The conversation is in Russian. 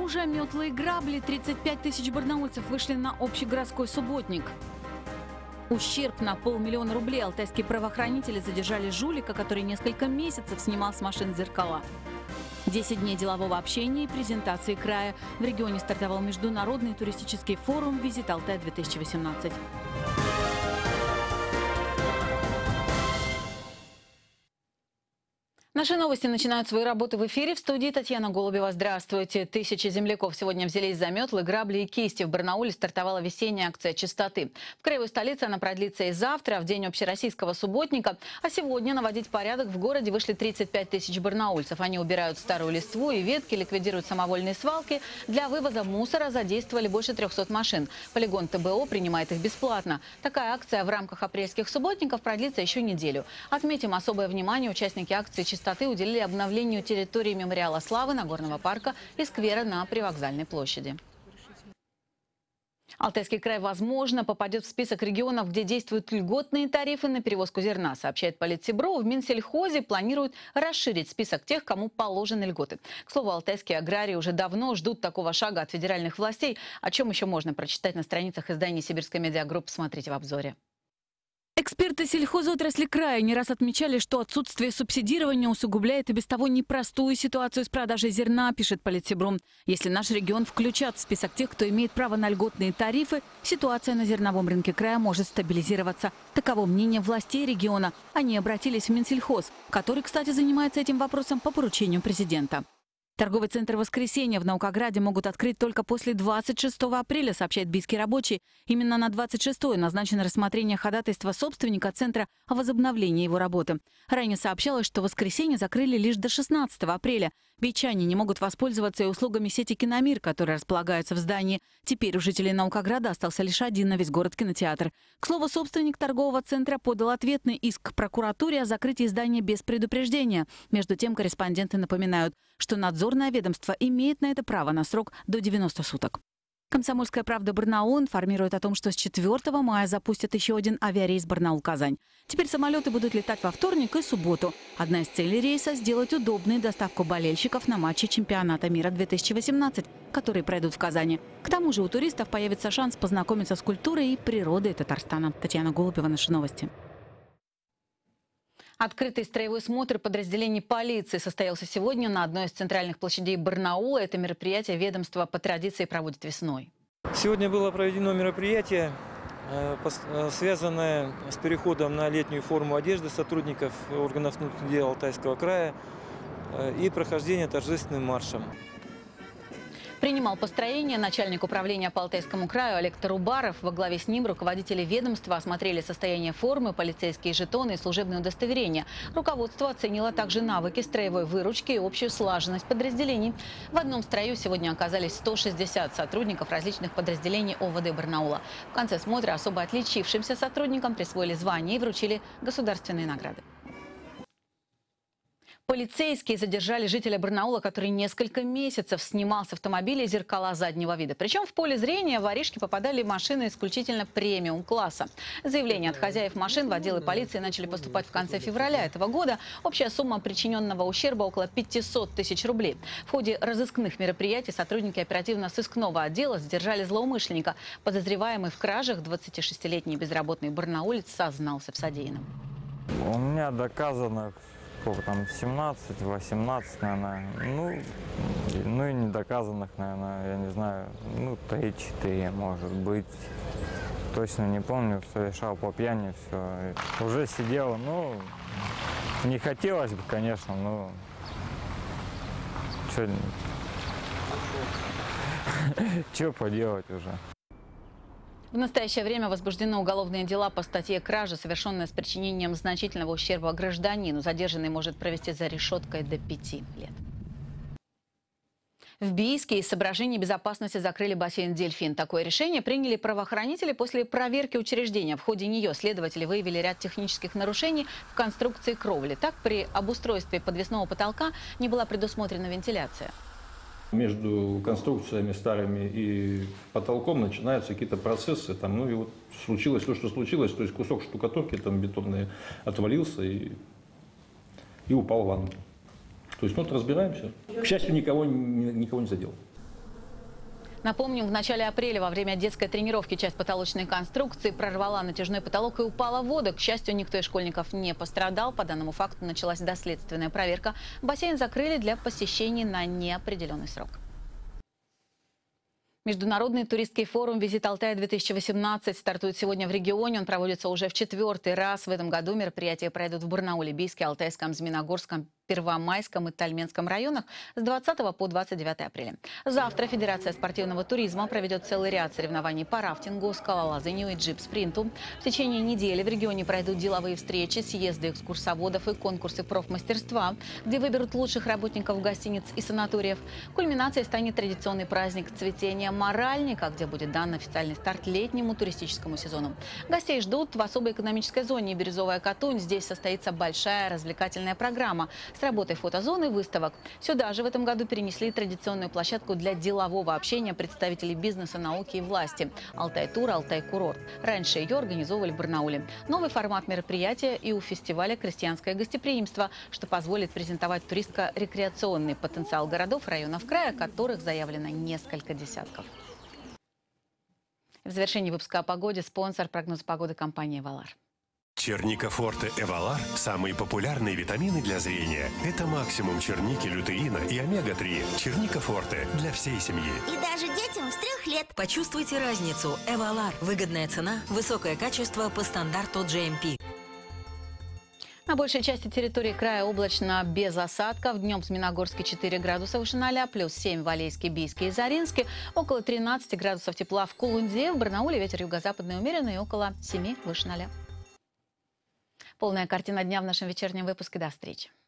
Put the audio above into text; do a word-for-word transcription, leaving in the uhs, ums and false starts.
оружие, метлы и грабли. тридцать пять тысяч барнаульцев вышли на общегородской субботник. Ущерб на полмиллиона рублей. Алтайские правоохранители задержали жулика, который несколько месяцев снимал с машин зеркала. десять дней делового общения и презентации края. В регионе стартовал международный туристический форум «Визит Алтай-две тысячи восемнадцать». Наши новости начинают свою работу в эфире. В студии Татьяна Голубева. Здравствуйте. Тысячи земляков сегодня взялись за метлы, грабли и кисти. В Барнауле стартовала весенняя акция чистоты. В краевой столице она продлится и завтра, в день общероссийского субботника. А сегодня наводить порядок в городе вышли тридцать пять тысяч барнаульцев. Они убирают старую листву и ветки, ликвидируют самовольные свалки. Для вывоза мусора задействовали больше трёхсот машин. Полигон ТБО принимает их бесплатно. Такая акция в рамках апрельских субботников продлится еще неделю. Отметим, особое внимание участники акции чистоты уделили обновлению территории мемориала славы, Нагорного парка и сквера на Привокзальной площади. Алтайский край, возможно, попадет в список регионов, где действуют льготные тарифы на перевозку зерна, сообщает Политсибро. В Минсельхозе планируют расширить список тех, кому положены льготы. К слову, алтайские аграрии уже давно ждут такого шага от федеральных властей. О чем еще можно прочитать на страницах изданий Сибирской медиагруппы, смотрите в обзоре. Эксперты сельхозотрасли края не раз отмечали, что отсутствие субсидирования усугубляет и без того непростую ситуацию с продажей зерна, пишет Политсибро. Если наш регион включат в список тех, кто имеет право на льготные тарифы, ситуация на зерновом рынке края может стабилизироваться. Таково мнение властей региона. Они обратились в Минсельхоз, который, кстати, занимается этим вопросом по поручению президента. Торговый центр «Воскресенье» в Наукограде могут открыть только после двадцать шестого апреля, сообщает бийский рабочий. Именно на двадцать шестое назначено рассмотрение ходатайства собственника центра о возобновлении его работы. Ранее сообщалось, что «Воскресенье» закрыли лишь до шестнадцатого апреля. Бийчане не могут воспользоваться и услугами сети «Киномир», которая располагается в здании. Теперь у жителей Наукограда остался лишь один на весь город кинотеатр. К слову, собственник торгового центра подал ответный иск к прокуратуре о закрытии здания без предупреждения. Между тем, корреспонденты напоминают, что надзорное ведомство имеет на это право на срок до девяноста суток. «Комсомольская правда» Барнаул информирует о том, что с четвёртого мая запустят еще один авиарейс Барнаул-Казань. Теперь самолеты будут летать во вторник и субботу. Одна из целей рейса – сделать удобной доставку болельщиков на матчи чемпионата мира две тысячи восемнадцать, которые пройдут в Казани. К тому же у туристов появится шанс познакомиться с культурой и природой Татарстана. Татьяна Голубева, наши новости. Открытый строевой смотр подразделений полиции состоялся сегодня на одной из центральных площадей Барнаула. Это мероприятие ведомство по традиции проводит весной. Сегодня было проведено мероприятие, связанное с переходом на летнюю форму одежды сотрудников органов внутренних дел Алтайского края и прохождение торжественным маршем. Принимал построение начальник управления по Алтайскому краю Олег Тарубаров. Во главе с ним руководители ведомства осмотрели состояние формы, полицейские жетоны и служебные удостоверения. Руководство оценило также навыки строевой выручки и общую слаженность подразделений. В одном строю сегодня оказались сто шестьдесят сотрудников различных подразделений ОВД Барнаула. В конце смотра особо отличившимся сотрудникам присвоили звания и вручили государственные награды. Полицейские задержали жителя Барнаула, который несколько месяцев снимал с автомобиля зеркала заднего вида. Причем в поле зрения воришки попадали машины исключительно премиум-класса. Заявления от хозяев машин в отделы полиции начали поступать в конце февраля этого года. Общая сумма причиненного ущерба около пятисот тысяч рублей. В ходе разыскных мероприятий сотрудники оперативно-сыскного отдела задержали злоумышленника. Подозреваемый в кражах двадцатишестилетний безработный барнаулец сознался в содеянном. У меня доказано... Сколько там, семнадцать, восемнадцать, наверное, ну, ну и недоказанных, наверное, я не знаю, ну, три-четыре, может быть. Точно не помню, совершал по пьяни, все. Уже сидел, ну, не хотелось бы, конечно, но... Что поделать уже? В настоящее время возбуждены уголовные дела по статье «Кража», совершенная с причинением значительного ущерба гражданину. Задержанный может провести за решеткой до пяти лет. В Бийске из соображений безопасности закрыли бассейн «Дельфин». Такое решение приняли правоохранители после проверки учреждения. В ходе нее следователи выявили ряд технических нарушений в конструкции кровли. Так, при обустройстве подвесного потолка не была предусмотрена вентиляция. Между конструкциями старыми и потолком начинаются какие-то процессы. Там, ну и вот случилось то, что случилось. То есть кусок штукатурки там бетонный отвалился и, и упал в ванну. То есть, ну, вот разбираемся. К счастью, никого, никого не задел. Напомним, в начале апреля во время детской тренировки часть потолочной конструкции прорвала натяжной потолок и упала в воду. К счастью, никто из школьников не пострадал. По данному факту началась доследственная проверка. Бассейн закрыли для посещений на неопределенный срок. Международный туристский форум «Визит Алтая-две тысячи восемнадцать» стартует сегодня в регионе. Он проводится уже в четвертый раз. В этом году мероприятия пройдут в Барнауле, Бийске, Алтайском, Змеиногорском, Первомайском и Тальменском районах с двадцатого по двадцать девятое апреля. Завтра Федерация спортивного туризма проведет целый ряд соревнований по рафтингу, скалолазанию и джип-спринту. В течение недели в регионе пройдут деловые встречи, съезды экскурсоводов и конкурсы профмастерства, где выберут лучших работников гостиниц и санаториев. Кульминацией станет традиционный праздник цветения Моральника, где будет дан официальный старт летнему туристическому сезону. Гостей ждут в особой экономической зоне Бирюзовая Катунь. Здесь состоится большая развлекательная программа с работой фотозоны и выставок. Сюда же в этом году перенесли традиционную площадку для делового общения представителей бизнеса, науки и власти – Алтай-тур, Алтай-курорт. Раньше ее организовывали в Барнауле. Новый формат мероприятия и у фестиваля «Крестьянское гостеприимство», что позволит презентовать туристско-рекреационный потенциал городов, районов края, которых заявлено несколько десятков. В завершении выпуска о погоде спонсор прогноза погоды компании «Эвалар». Черника Форте Эвалар – самые популярные витамины для зрения. Это максимум черники, лютеина и омега три. Черника Форте для всей семьи. И даже детям с трех лет. Почувствуйте разницу. Эвалар. Выгодная цена, высокое качество по стандарту джи эм пи. На большей части территории края облачно, без осадков. Днем в Змеиногорске четыре градуса выше ноля, плюс семь в Алейске, Бийске и Заринске. Около тринадцати градусов тепла в Кулунде. В Барнауле ветер юго-западный умеренный, около семи выше ноля. Полная картина дня в нашем вечернем выпуске. До встречи.